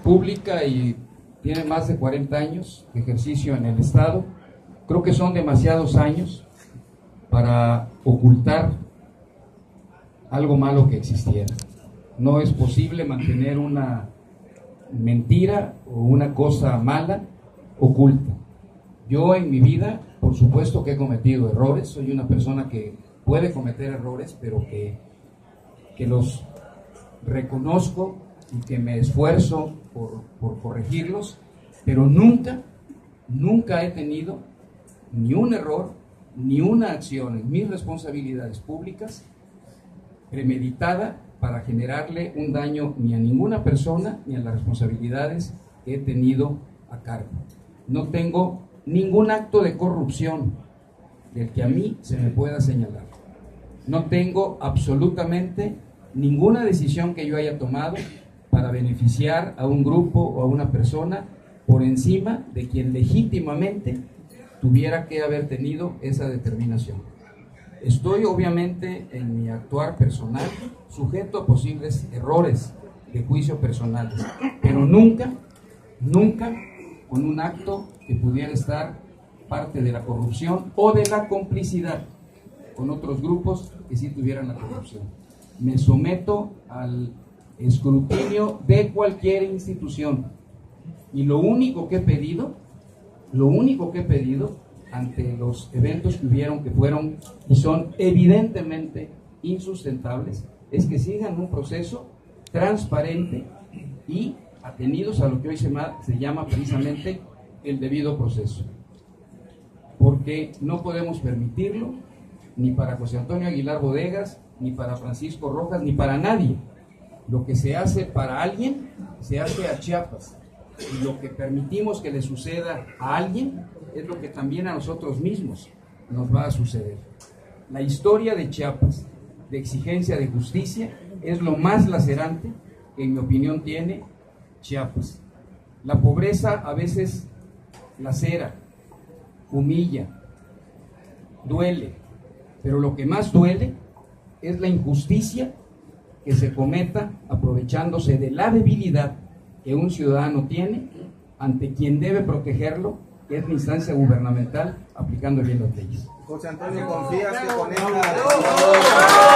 pública y tiene más de 40 años de ejercicio en el Estado. Creo que son demasiados años para ocultar algo malo que existiera. No es posible mantener una mentira o una cosa mala oculta. Yo en mi vida, por supuesto que he cometido errores, soy una persona que puede cometer errores, pero que los reconozco y que me esfuerzo por corregirlos, pero nunca he tenido ni un error, ni una acción en mis responsabilidades públicas premeditada para generarle un daño ni a ninguna persona ni a las responsabilidades que he tenido a cargo. No tengo ningún acto de corrupción del que a mí se me pueda señalar. No tengo absolutamente ninguna decisión que yo haya tomado para beneficiar a un grupo o a una persona por encima de quien legítimamente tuviera que haber tenido esa determinación. Estoy obviamente en mi actuar personal sujeto a posibles errores de juicio personales, pero nunca con un acto que pudiera estar parte de la corrupción o de la complicidad con otros grupos que sí tuvieran la corrupción. Me someto al escrutinio de cualquier institución y lo único que he pedido ante los eventos que hubieron, que fueron y son evidentemente insustentables, es que sigan un proceso transparente y atenidos a lo que hoy se llama precisamente el debido proceso, porque no podemos permitirlo ni para José Antonio Aguilar Bodegas, ni para Francisco Rojas, ni para nadie. Lo que se hace para alguien, se hace a Chiapas, y lo que permitimos que le suceda a alguien es lo que también a nosotros mismos nos va a suceder. La historia de Chiapas, de exigencia de justicia, es lo más lacerante que en mi opinión tiene Chiapas. La pobreza a veces lacera, humilla, duele, pero lo que más duele es la injusticia que se cometa aprovechándose de la debilidad que un ciudadano tiene ante quien debe protegerlo, que es la instancia gubernamental, aplicando bien las leyes. José Antonio, ¿confías que con esta